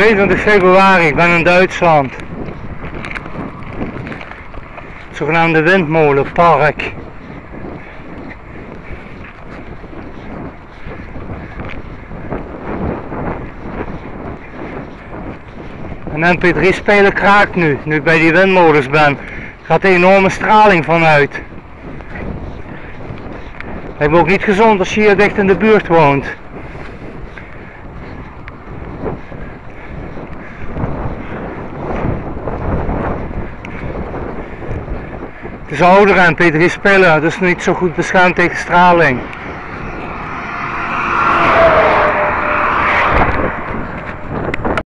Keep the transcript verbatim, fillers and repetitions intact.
tweeëntwintig februari, ik ben in Duitsland. Het zogenaamde windmolenpark. Een M P drie speler kraakt nu, nu ik bij die windmolens ben. Er gaat een enorme straling vanuit. Lijkt me ook niet gezond als je hier dicht in de buurt woont. Het is een oudere M P drie speler, dus niet zo goed beschermd tegen straling.